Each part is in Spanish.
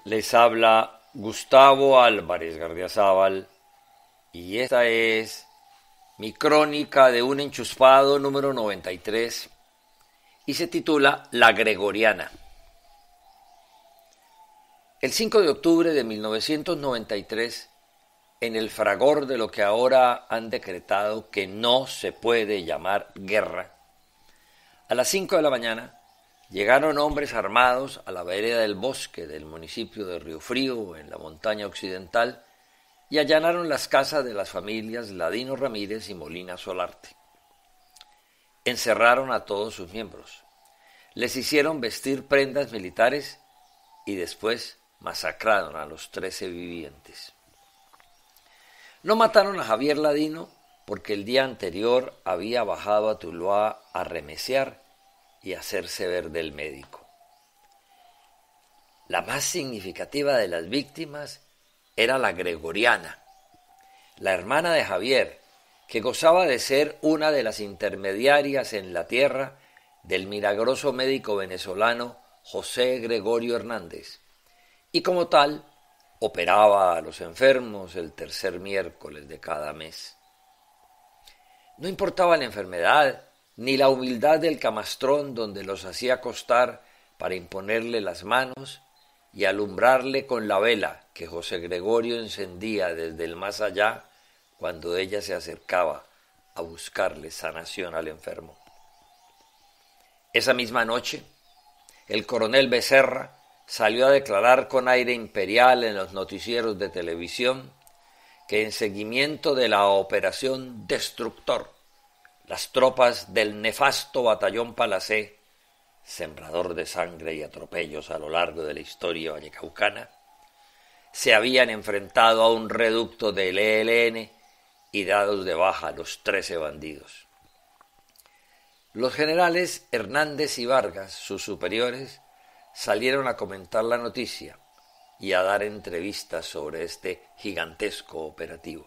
Les habla Gustavo Álvarez Gardiazabal y esta es mi crónica de un enchuspado número 93 y se titula La Gregoriana. El 5 de octubre de 1993, en el fragor de lo que ahora han decretado que no se puede llamar guerra, a las 5 de la mañana llegaron hombres armados a la vereda del Bosque del municipio de Río Frío, en la montaña occidental, y allanaron las casas de las familias Ladino Ramírez y Molina Solarte. Encerraron a todos sus miembros, les hicieron vestir prendas militares y después masacraron a los 13 vivientes. No mataron a Javier Ladino porque el día anterior había bajado a Tuluá a remesear y hacerse ver del médico. La más significativa de las víctimas era la Gregoriana, la hermana de Javier, que gozaba de ser una de las intermediarias en la tierra del milagroso médico venezolano José Gregorio Hernández, y como tal operaba a los enfermos el tercer miércoles de cada mes. No importaba la enfermedad ni la humildad del camastrón donde los hacía acostar para imponerle las manos y alumbrarle con la vela que José Gregorio encendía desde el más allá cuando ella se acercaba a buscarle sanación al enfermo. Esa misma noche, el coronel Becerra salió a declarar con aire imperial en los noticieros de televisión que en seguimiento de la operación Destructor, las tropas del nefasto batallón Palacé, sembrador de sangre y atropellos a lo largo de la historia vallecaucana, se habían enfrentado a un reducto del ELN y dados de baja a los 13 bandidos. Los generales Hernández y Vargas, sus superiores, salieron a comentar la noticia y a dar entrevistas sobre este gigantesco operativo.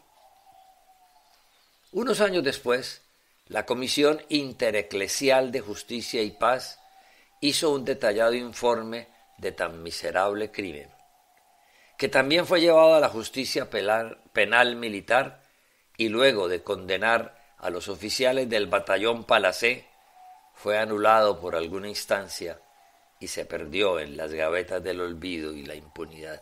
Unos años después, la Comisión Intereclesial de Justicia y Paz hizo un detallado informe de tan miserable crimen, que también fue llevado a la justicia penal militar y luego de condenar a los oficiales del batallón Palacé, fue anulado por alguna instancia y se perdió en las gavetas del olvido y la impunidad.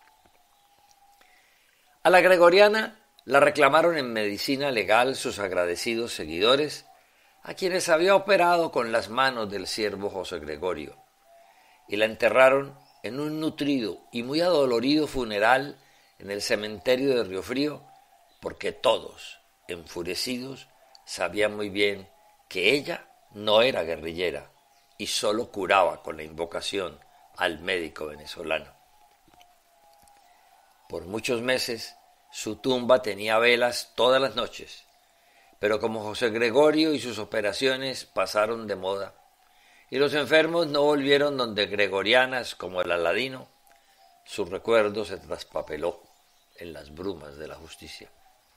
A la Gregoriana la reclamaron en medicina legal sus agradecidos seguidores, a quienes había operado con las manos del siervo José Gregorio, y la enterraron en un nutrido y muy adolorido funeral en el cementerio de Río Frío, porque todos, enfurecidos, sabían muy bien que ella no era guerrillera y solo curaba con la invocación al médico venezolano. Por muchos meses su tumba tenía velas todas las noches, pero como José Gregorio y sus operaciones pasaron de moda y los enfermos no volvieron donde gregorianas como el Aladino, su recuerdo se traspapeló en las brumas de la justicia.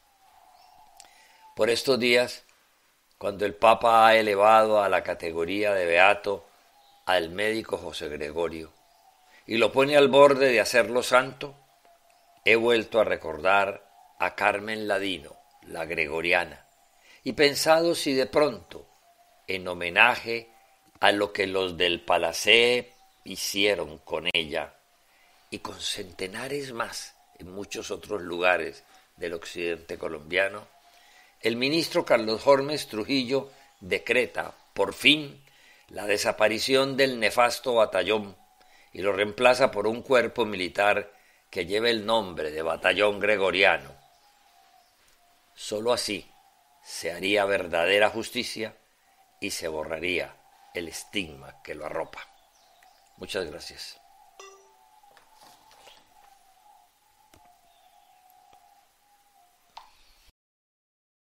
Por estos días, cuando el Papa ha elevado a la categoría de beato al médico José Gregorio y lo pone al borde de hacerlo santo, he vuelto a recordar a Carmen Ladino, la Gregoriana, y pensado si de pronto, en homenaje a lo que los del Palacé hicieron con ella y con centenares más en muchos otros lugares del occidente colombiano, el ministro Carlos Hormes Trujillo decreta, por fin, la desaparición del nefasto batallón y lo reemplaza por un cuerpo militar que lleve el nombre de Batallón Gregoriano. Sólo así se haría verdadera justicia y se borraría el estigma que lo arropa. Muchas gracias.